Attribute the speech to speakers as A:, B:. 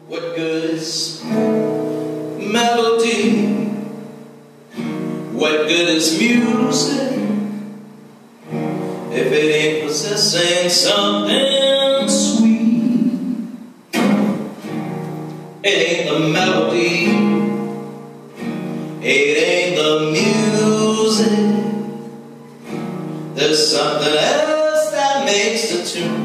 A: What good is melody? What good is music if it ain't possessing something sweet? It ain't the melody, it ain't the music. There's something else that makes the tune